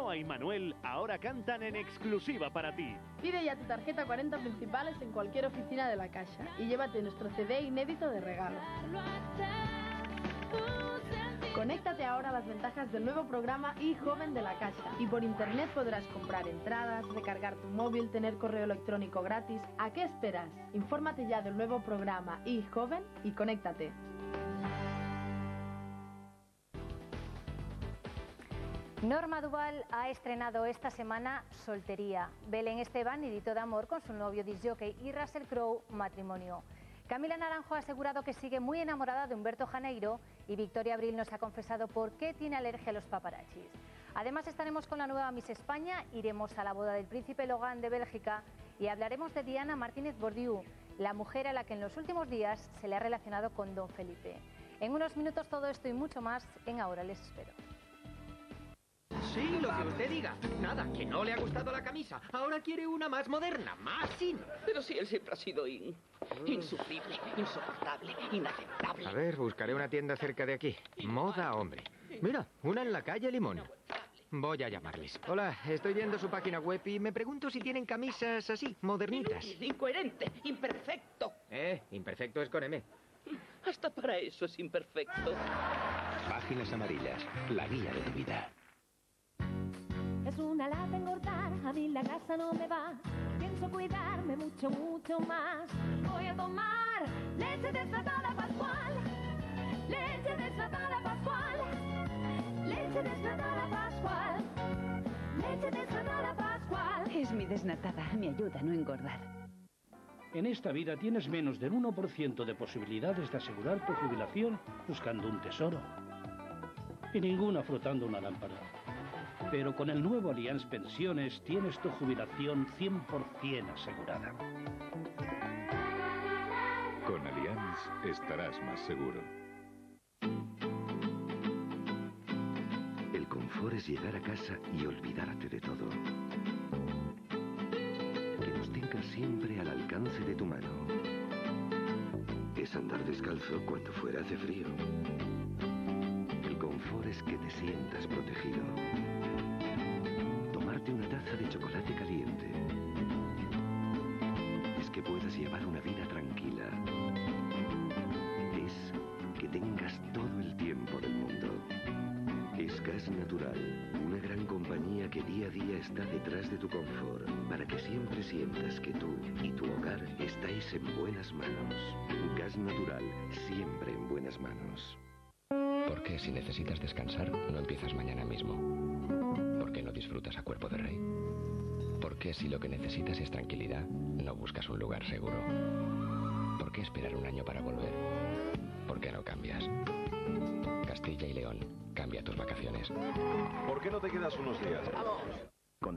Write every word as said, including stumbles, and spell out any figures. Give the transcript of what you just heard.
Ainhoa y Manuel ahora cantan en exclusiva para ti. Pide ya tu tarjeta cuarenta principales en cualquier oficina de La Caixa y llévate nuestro C D inédito de regalo. Conéctate ahora a las ventajas del nuevo programa iJoven de La Caixa y por internet podrás comprar entradas, recargar tu móvil, tener correo electrónico gratis. ¿A qué esperas? Infórmate ya del nuevo programa iJoven y conéctate. Norma Duval ha estrenado esta semana Soltería, Belén Esteban y Dito de Amor con su novio disc-jockey y Russell Crowe, Matrimonio. Camila Naranjo ha asegurado que sigue muy enamorada de Humberto Janeiro y Victoria Abril nos ha confesado por qué tiene alergia a los paparazzis. Además estaremos con la nueva Miss España, iremos a la boda del príncipe Logan de Bélgica y hablaremos de Diana Martínez Bordiú, la mujer a la que en los últimos días se le ha relacionado con Don Felipe. En unos minutos todo esto y mucho más en Ahora les espero. Sí, lo que usted diga. Nada, que no le ha gustado la camisa. Ahora quiere una más moderna, más in. Pero si él siempre ha sido in... insufrible, insoportable, inaceptable. A ver, buscaré una tienda cerca de aquí. Moda hombre. Mira, una en la calle Limón. Voy a llamarles. Hola, estoy viendo su página web y me pregunto si tienen camisas así, modernitas. Incoherente, imperfecto. Eh, imperfecto es con M. Hasta para eso es imperfecto. Páginas amarillas, la guía de tu vida. Es una lata engordar, a mí la grasa no me va. Pienso cuidarme mucho, mucho más. Voy a tomar leche desnatada Pascual. Leche desnatada Pascual. Leche desnatada Pascual. Leche desnatada Pascual. Es mi desnatada, me ayuda a no engordar. En esta vida tienes menos del uno por ciento de posibilidades de asegurar tu jubilación buscando un tesoro. Y ninguna frotando una lámpara. Pero con el nuevo Allianz Pensiones tienes tu jubilación cien por cien asegurada. Con Allianz estarás más seguro. El confort es llegar a casa y olvidarte de todo. Que nos tengas siempre al alcance de tu mano. Es andar descalzo cuando fuera hace frío. El confort es que te sientas protegido. Tomarte una taza de chocolate caliente. Es que puedas llevar una vida tranquila. Es que tengas todo el tiempo del mundo. Es Gas Natural, una gran compañía que día a día está detrás de tu confort, para que siempre sientas que tú y tu hogar estáis en buenas manos. Gas Natural, siempre en buenas manos. ¿Por qué si necesitas descansar no empiezas mañana mismo? ¿Por qué no disfrutas a cuerpo de rey? ¿Por qué si lo que necesitas es tranquilidad no buscas un lugar seguro? ¿Por qué esperar un año para volver? ¿Por qué no cambias? Castilla y León, cambia tus vacaciones. ¿Por qué no te quedas unos días? Vamos.